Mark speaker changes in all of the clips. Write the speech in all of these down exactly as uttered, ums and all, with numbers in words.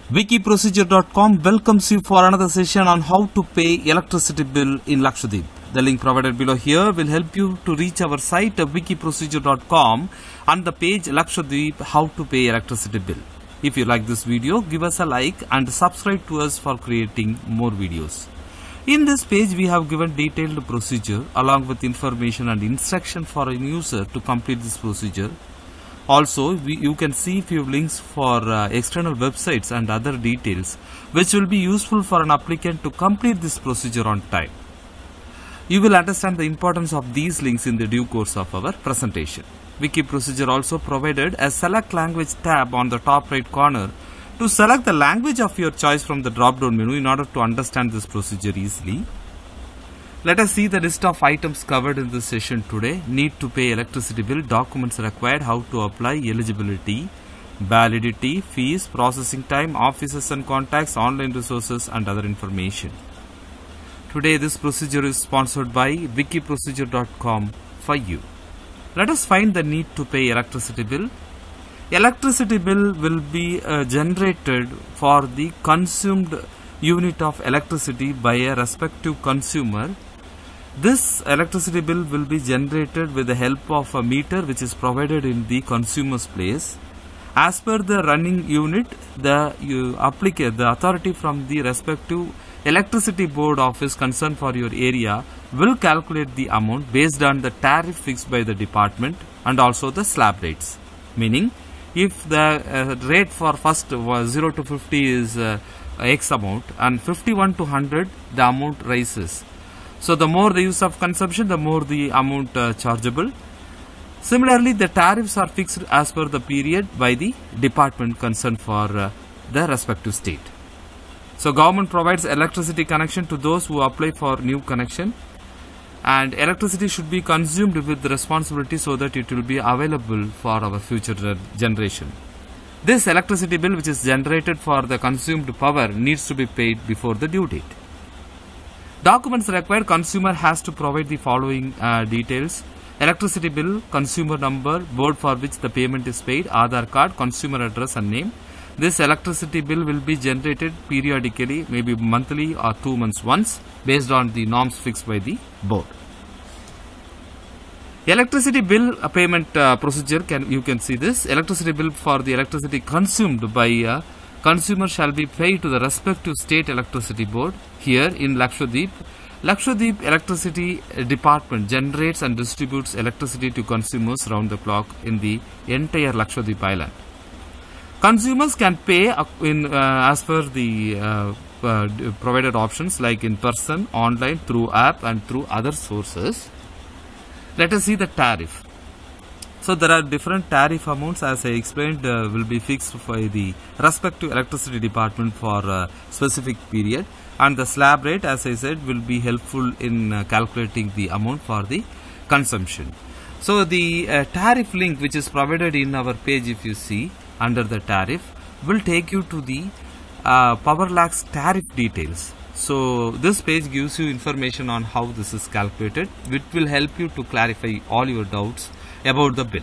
Speaker 1: Wiki Procedure dot com welcomes you for another session on how to pay electricity bill in Lakshadweep. The link provided below here will help you to reach our site Wiki Procedure dot com and the page Lakshadweep how to pay electricity bill. If you like this video, give us a like and subscribe to us for creating more videos. In this page, we have given detailed procedure along with information and instruction for a user to complete this procedure. Also, we, you can see few links for uh, external websites and other details which will be useful for an applicant to complete this procedure on time. You will understand the importance of these links in the due course of our presentation. Wiki Procedure also provided a Select Language tab on the top right corner to select the language of your choice from the drop-down menu in order to understand this procedure easily. Let us see the list of items covered in this session today. Need to pay electricity bill, documents required, how to apply, eligibility, validity, fees, processing time, offices and contacts, online resources and other information. Today this procedure is sponsored by Wiki Procedure dot com for you. Let us find the need to pay electricity bill. Electricity bill will be uh, generated for the consumed unit of electricity by a respective consumer. This electricity bill will be generated with the help of a meter which is provided in the consumer's place. As per the running unit, the you applicant, the authority from the respective electricity board office concerned for your area will calculate the amount based on the tariff fixed by the department and also the slab rates. Meaning, if the uh, rate for first was zero to fifty is uh, X amount and fifty-one to one hundred, the amount rises. So the more the use of consumption, the more the amount uh, chargeable. Similarly, the tariffs are fixed as per the period by the department concerned for uh, the respective state. So government provides electricity connection to those who apply for new connection, and electricity should be consumed with responsibility so that it will be available for our future generation. This electricity bill which is generated for the consumed power needs to be paid before the due date. Documents required, consumer has to provide the following uh, details: electricity bill, consumer number, board for which the payment is paid, Aadhaar card, consumer address and name. This electricity bill will be generated periodically, maybe monthly or two months once, based on the norms fixed by the board. Electricity bill uh, payment uh, procedure, can you can see this. Electricity bill for the electricity consumed by a consumer shall be paid to the respective state electricity board. Here in Lakshadweep, Lakshadweep Electricity Department generates and distributes electricity to consumers round the clock in the entire Lakshadweep island. Consumers can pay in uh, as per the uh, uh, provided options like in person, online, through app and through other sources. Let us see the tariff. So there are different tariff amounts, as I explained, uh, will be fixed by the respective electricity department for a specific period, and the slab rate, as I said, will be helpful in uh, calculating the amount for the consumption. So the uh, tariff link which is provided in our page, if you see under the tariff, will take you to the uh, Power Lakhs tariff details. So this page gives you information on how this is calculated, which will help you to clarify all your doubts about the bill.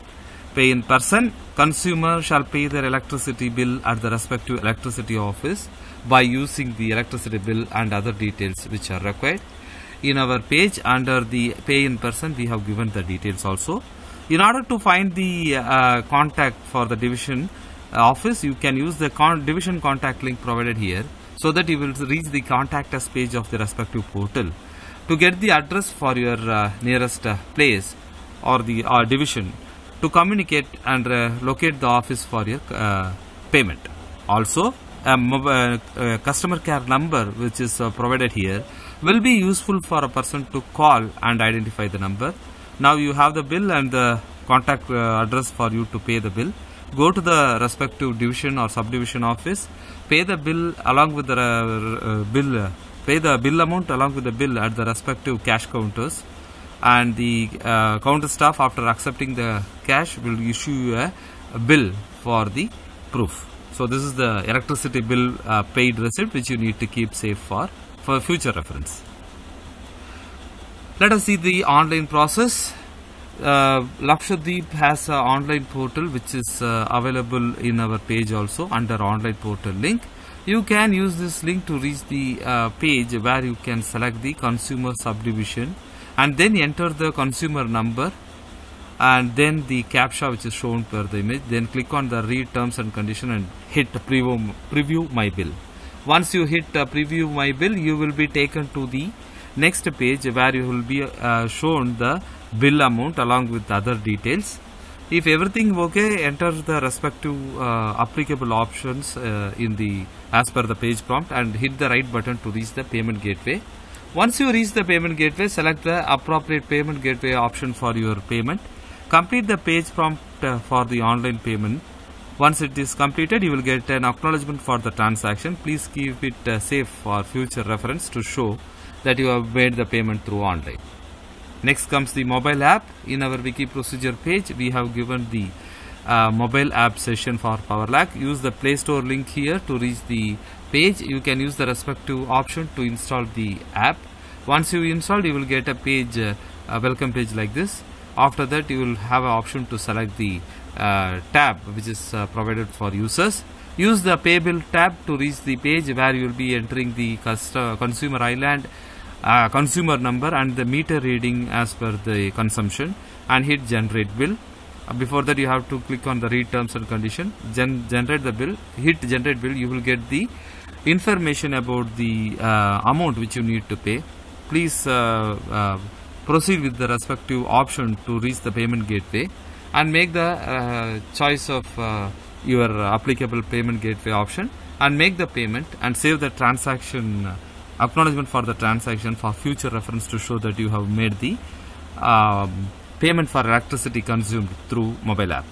Speaker 1: Pay in person, consumer shall pay their electricity bill at the respective electricity office by using the electricity bill and other details which are required. In our page under the pay in person, we have given the details also. In order to find the uh, contact for the division uh, office, you can use the con division contact link provided here, so that you will reach the contact us page of the respective portal. To get the address for your uh, nearest uh, place or the uh, division, to communicate and uh, locate the office for your uh, payment. Also, a mobile, uh, customer care number which is uh, provided here will be useful for a person to call and identify the number. Now you have the bill and the contact uh, address for you to pay the bill. Go to the respective division or subdivision office, pay the bill along with the uh, uh, bill, uh, pay the bill amount along with the bill at the respective cash counters, and the uh, counter staff, after accepting the cash, will issue you a, a bill for the proof. So this is the electricity bill uh, paid receipt which you need to keep safe for for future reference. Let us see the online process. uh, Lakshadweep has an online portal which is uh, available in our page also under online portal link. You can use this link to reach the uh, page where you can select the consumer subdivision and then enter the consumer number and then the captcha which is shown per the image. Then click on the read terms and condition and hit preview, preview my bill. Once you hit uh, preview my bill, you will be taken to the next page where you will be uh, shown the bill amount along with other details. If everything okay, enter the respective uh, applicable options uh, in the as per the page prompt and hit the right button to reach the payment gateway. Once you reach the payment gateway, select the appropriate payment gateway option for your payment. Complete the page prompt uh, for the online payment. Once it is completed, you will get an acknowledgement for the transaction. Please keep it uh, safe for future reference to show that you have made the payment through online. Next comes the mobile app. In our wiki procedure page, we have given the uh, mobile app session for PowerLac. Use the Play Store link here to reach the page. You can use the respective option to install the app. Once you install, you will get a page, uh, a welcome page like this. After that, you will have an option to select the uh, tab which is uh, provided for users. Use the pay bill tab to reach the page where you will be entering the consumer island, uh, consumer number and the meter reading as per the consumption and hit generate bill. Uh, before that, you have to click on the read terms and condition, gen generate the bill, hit generate bill. You will get the information about the uh, amount which you need to pay. Please uh, uh, proceed with the respective option to reach the payment gateway and make the uh, choice of uh, your applicable payment gateway option and make the payment and save the transaction uh, acknowledgement for the transaction for future reference to show that you have made the um, payment for electricity consumed through mobile app.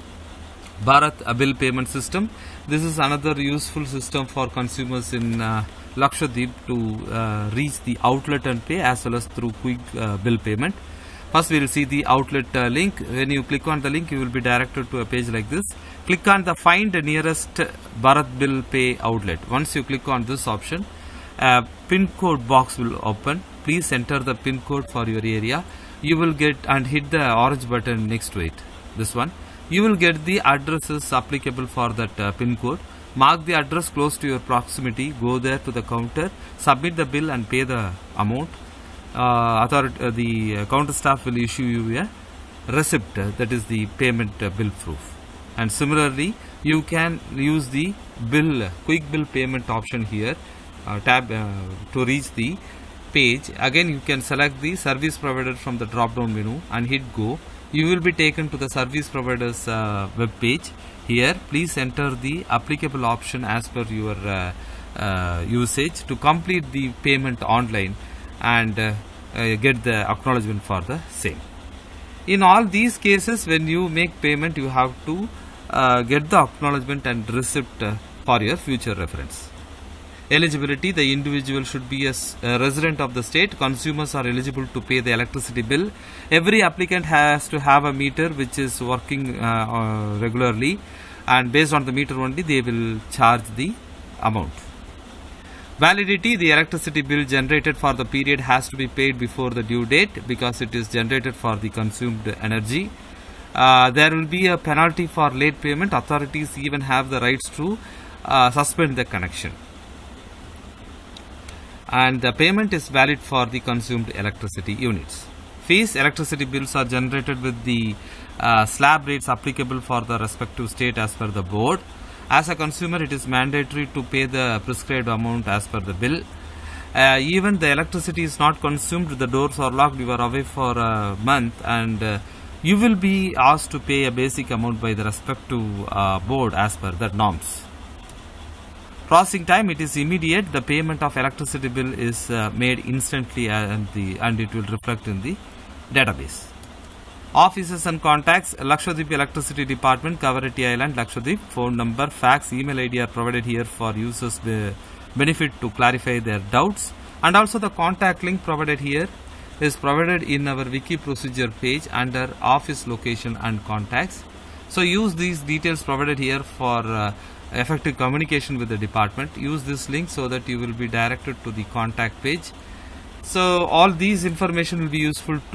Speaker 1: Bharat a bill payment system. This is another useful system for consumers in uh, Lakshadweep to uh, reach the outlet and pay as well as through quick uh, bill payment. First, we will see the outlet uh, link. When you click on the link, you will be directed to a page like this. Click on the find the nearest Bharat bill pay outlet. Once you click on this option, a pin code box will open. Please enter the pin code for your area. You will get and hit the orange button next to it. This one. You will get the addresses applicable for that uh, pin code. Mark the address close to your proximity. Go there to the counter, submit the bill and pay the amount. Uh, authority, uh, the uh, counter staff will issue you a receipt, uh, that is the payment uh, bill proof. And similarly, you can use the bill uh, quick bill payment option here, uh, tab uh, to reach the page. Again, you can select the service provider from the drop down menu and hit go. You will be taken to the service provider's uh, web page. Here, please enter the applicable option as per your uh, uh, usage to complete the payment online and uh, uh, get the acknowledgement for the same. In all these cases, when you make payment, you have to uh, get the acknowledgement and receipt uh, for your future reference. Eligibility: the individual should be a, a resident of the state. Consumers are eligible to pay the electricity bill. Every applicant has to have a meter which is working uh, uh, regularly, and based on the meter only they will charge the amount. Validity: the electricity bill generated for the period has to be paid before the due date because it is generated for the consumed energy. Uh, there will be a penalty for late payment. Authorities even have the rights to uh, suspend the connection. And the payment is valid for the consumed electricity units. Fees: electricity bills are generated with the uh, slab rates applicable for the respective state as per the board. As a consumer, it is mandatory to pay the prescribed amount as per the bill. Uh, even the electricity is not consumed, the doors are locked, you are away for a month, and uh, you will be asked to pay a basic amount by the respective uh, board as per the norms. Processing time: it is immediate. The payment of electricity bill is uh, made instantly and, the, and it will reflect in the database. Offices and contacts: Lakshadweep Electricity Department, Kavarati Island, Lakshadweep. Phone number, fax, email I D are provided here for users' benefit to clarify their doubts. And also the contact link provided here is provided in our wiki procedure page under office location and contacts. So use these details provided here for uh, effective communication with the department. Use this link so that you will be directed to the contact page. So all these information will be useful to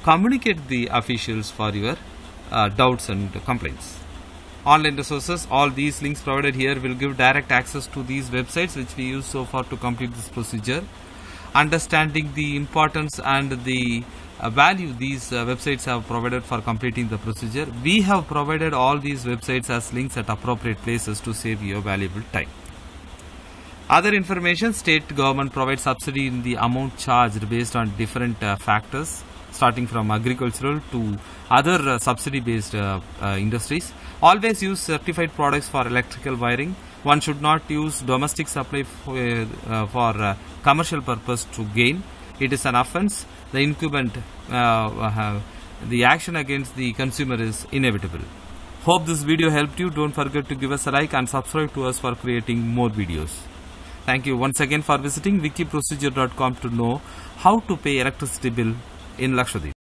Speaker 1: communicate the officials for your uh, doubts and complaints. Online resources, all these links provided here will give direct access to these websites which we use so far to complete this procedure. Understanding the importance and the uh, value these uh, websites have provided for completing the procedure, we have provided all these websites as links at appropriate places to save your valuable time. Other information, state government provides subsidy in the amount charged based on different uh, factors, starting from agricultural to other uh, subsidy based uh, uh, industries. Always use certified products for electrical wiring. One should not use domestic supply for, uh, for uh, commercial purpose to gain. It is an offense. The incumbent, uh, uh, the action against the consumer is inevitable. Hope this video helped you. Don't forget to give us a like and subscribe to us for creating more videos. Thank you once again for visiting wiki procedure dot com to know how to pay electricity bill in Lakshadweep.